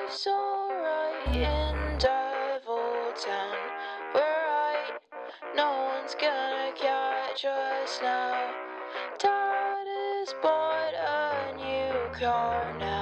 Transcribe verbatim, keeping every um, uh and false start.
Life's alright in Devil Town. We're right, no one's gonna catch us now. Dad has bought a new car now.